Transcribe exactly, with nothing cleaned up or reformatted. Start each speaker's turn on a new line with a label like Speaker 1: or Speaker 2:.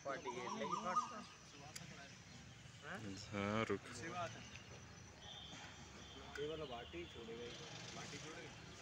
Speaker 1: party है लेगी फट
Speaker 2: हाँ रुक
Speaker 1: ये वाला बाटी छोड़ेगा बाटी छोड़ेगा